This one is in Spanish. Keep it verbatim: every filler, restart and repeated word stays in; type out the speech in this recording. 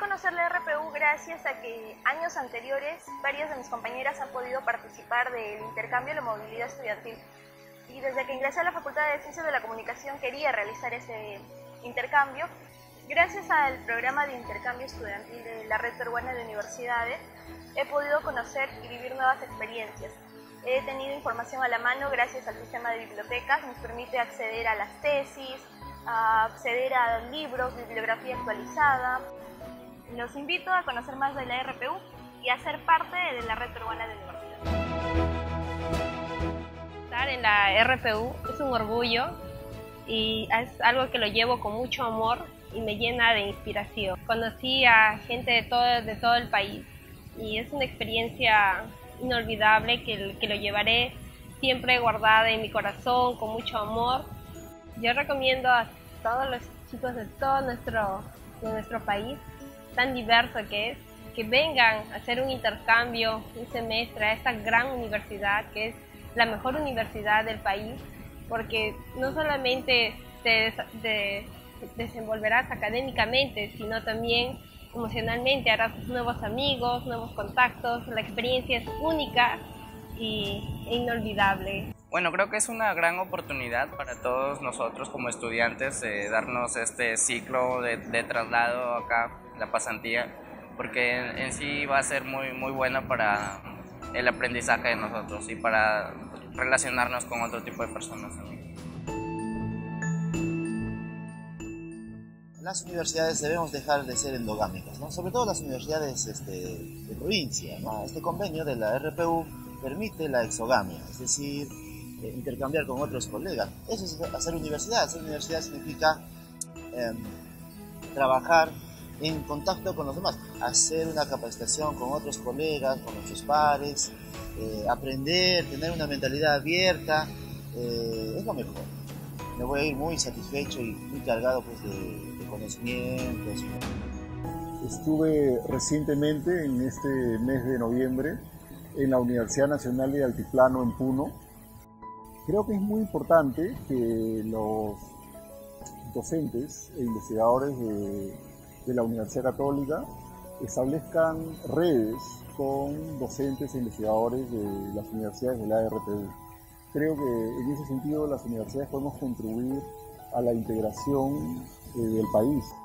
conocer la R P U gracias a que años anteriores varias de mis compañeras han podido participar del intercambio de la movilidad estudiantil. Y desde que ingresé a la Facultad de Ciencias de la Comunicación quería realizar ese intercambio. Gracias al programa de intercambio estudiantil de la Red Peruana de Universidades, he podido conocer y vivir nuevas experiencias. He tenido información a la mano gracias al sistema de bibliotecas, nos permite acceder a las tesis, a acceder a libros, bibliografía actualizada. Los invito a conocer más de la R P U y a ser parte de la Red Peruana de Universidades. Estar en la R P U es un orgullo y es algo que lo llevo con mucho amor y me llena de inspiración. Conocí a gente de todo, de todo el país y es una experiencia inolvidable que, que lo llevaré siempre guardada en mi corazón con mucho amor. Yo recomiendo a todos los chicos de todo nuestro, de nuestro país, tan diverso que es, que vengan a hacer un intercambio, un semestre a esta gran universidad que es la mejor universidad del país, porque no solamente te, te desenvolverás académicamente, sino también emocionalmente, harás nuevos amigos, nuevos contactos, la experiencia es única y, e inolvidable. Bueno, creo que es una gran oportunidad para todos nosotros como estudiantes eh, darnos este ciclo de, de traslado acá, la pasantía, porque en, en sí va a ser muy, muy bueno para el aprendizaje de nosotros y para relacionarnos con otro tipo de personas también. Las universidades debemos dejar de ser endogámicas, ¿no? Sobre todo las universidades este, de provincia, ¿no? Este convenio de la R P U permite la exogamia, es decir, eh, intercambiar con otros colegas. Eso es hacer universidad. Hacer universidad significa eh, trabajar en contacto con los demás, hacer una capacitación con otros colegas, con nuestros pares, eh, aprender, tener una mentalidad abierta, eh, es lo mejor. Me voy a ir muy satisfecho y muy cargado pues, de, de conocimientos. Estuve recientemente, en este mes de noviembre, en la Universidad Nacional de Altiplano, en Puno. Creo que es muy importante que los docentes e investigadores de, de la Universidad Católica establezcan redes con docentes e investigadores de las universidades de la R P U. Creo que en ese sentido las universidades podemos contribuir a la integración eh, del país.